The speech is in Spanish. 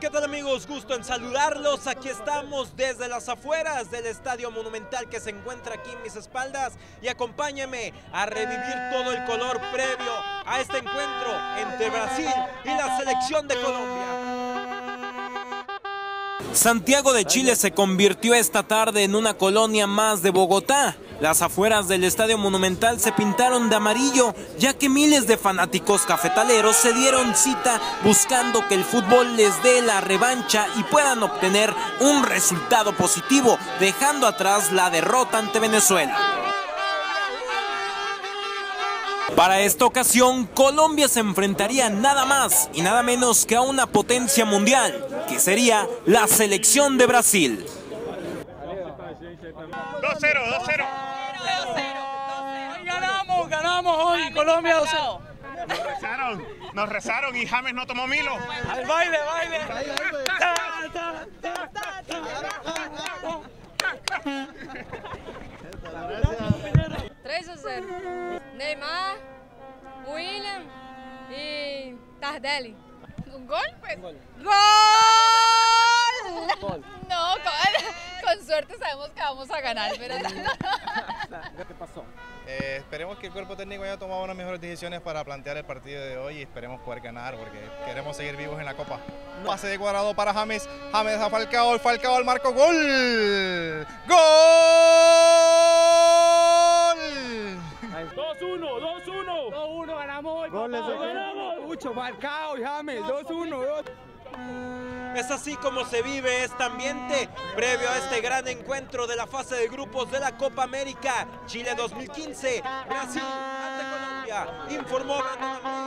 ¿Qué tal amigos? Gusto en saludarlos. Aquí estamos desde las afueras del Estadio Monumental que se encuentra aquí en mis espaldas y acompáñame a revivir todo el color previo a este encuentro entre Brasil y la selección de Colombia. Santiago de Chile se convirtió esta tarde en una colonia más de Bogotá. Las afueras del Estadio Monumental se pintaron de amarillo, ya que miles de fanáticos cafetaleros se dieron cita buscando que el fútbol les dé la revancha y puedan obtener un resultado positivo, dejando atrás la derrota ante Venezuela. Para esta ocasión, Colombia se enfrentaría nada más y nada menos que a una potencia mundial, que sería la selección de Brasil. 2-0, 2-0. Ganamos hoy, Colombia 2-0. Nos rezaron y James no tomó Milo. Al baile. 3-0. Neymar, William y Tardelli. ¿Un gol? Pues. ¡Gol! No, con suerte sabemos que vamos a ganar, pero ¿Qué pasó? Esperemos que el cuerpo técnico haya tomado unas mejores decisiones para plantear el partido de hoy y esperemos poder ganar porque queremos seguir vivos en la Copa. Pase de Cuadrado para James, James a Falcao, Falcao al marco, ¡gol! ¡Gol! 2-1, ganamos hoy. Ganamos. Mucho, Falcao y James, 2-1. Es así como se vive este ambiente previo a este gran encuentro de la fase de grupos de la Copa América Chile 2015, Brasil ante Colombia, informó Brandon Amaya.